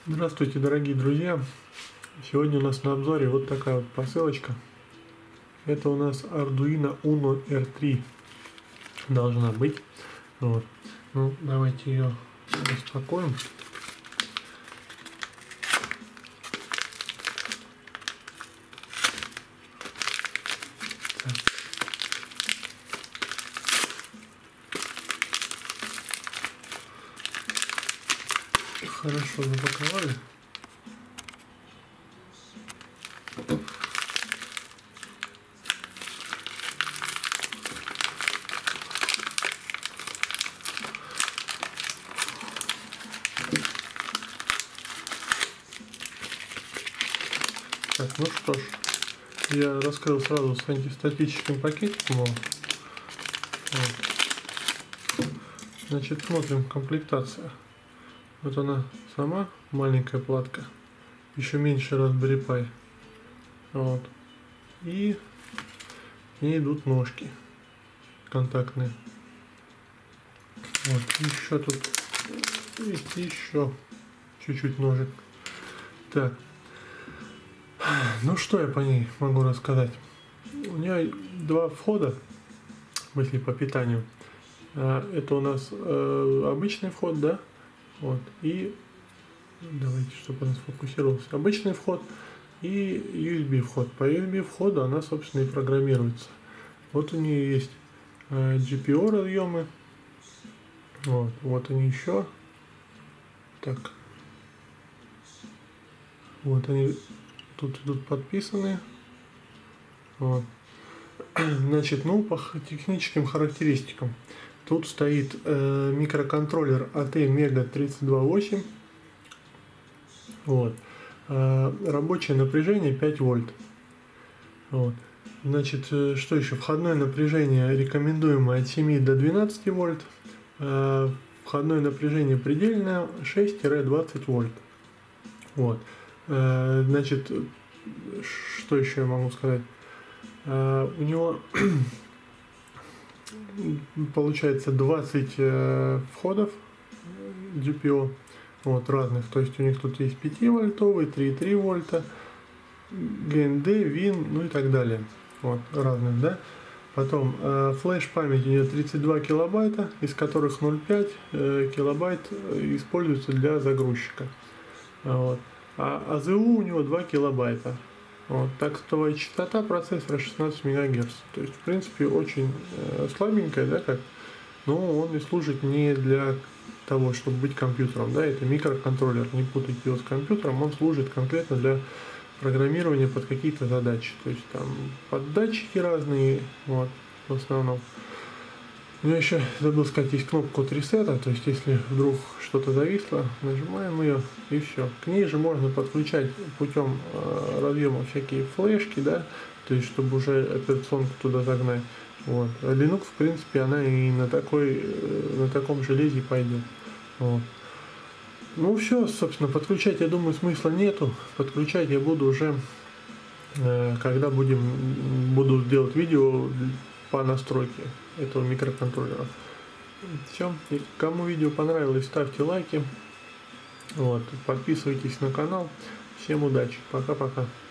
Здравствуйте, дорогие друзья! Сегодня у нас на обзоре вот такая вот посылочка. Это у нас Arduino Uno R3 должна быть. Вот. Ну, давайте ее распакуем. Так. Хорошо запаковали. Так, ну что ж, я раскрыл сразу с антистатическим пакетиком. Вот. Значит, смотрим комплектация. Вот она сама, маленькая платка, еще меньше Raspberry Pi. Вот. И к ней идут ножки контактные. Вот. Еще тут есть еще чуть-чуть ножек. Так. Ну что я по ней могу рассказать? У нее два входа, в смысле по питанию. Это у нас обычный вход, да? Вот. И давайте, чтобы он сфокусировался. Обычный вход и USB вход. По USB входу она, собственно, и программируется. Вот у нее есть GPIO разъемы. Вот они еще. Так. Вот они тут идут подписаны. Вот. Значит, ну по техническим характеристикам. Тут стоит микроконтроллер AT Mega 328. Вот. Рабочее напряжение 5 вольт. Вот. Значит, что еще? Входное напряжение рекомендуемое от 7 до 12 вольт. Входное напряжение предельное 6-20 вольт. Вот. Значит, что еще я могу сказать? У него получается 20 входов GPIO, вот, разных. То есть у них тут есть 5-вольтовый, 3,3 вольта, GND, WIN, ну и так далее. Вот, разных, да. Потом флеш память у нее 32 килобайта, из которых 0,5 килобайт используется для загрузчика. Вот. А АЗУ у него 2 килобайта. Вот. Тактовая частота процессора 16 МГц. То есть, в принципе, очень слабенькая, да, как. Но он и служит не для того, чтобы быть компьютером, да, это микроконтроллер, не путайте его с компьютером, он служит конкретно для программирования под какие-то задачи. То есть там под датчики разные, вот, в основном. Ну, еще забыл сказать, есть кнопка от ресета, то есть если вдруг что-то зависло, нажимаем ее и все. К ней же можно подключать путем разъема всякие флешки, да, то есть чтобы уже операционку туда загнать. Вот. А Linux, в принципе, она и на таком железе пойдет. Вот. Ну все, собственно, подключать, я думаю, смысла нету. Подключать я буду уже, когда буду делать видео по настройке этого микроконтроллера. Все. Кому видео понравилось, ставьте лайки. Вот. Подписывайтесь на канал. Всем удачи. Пока-пока.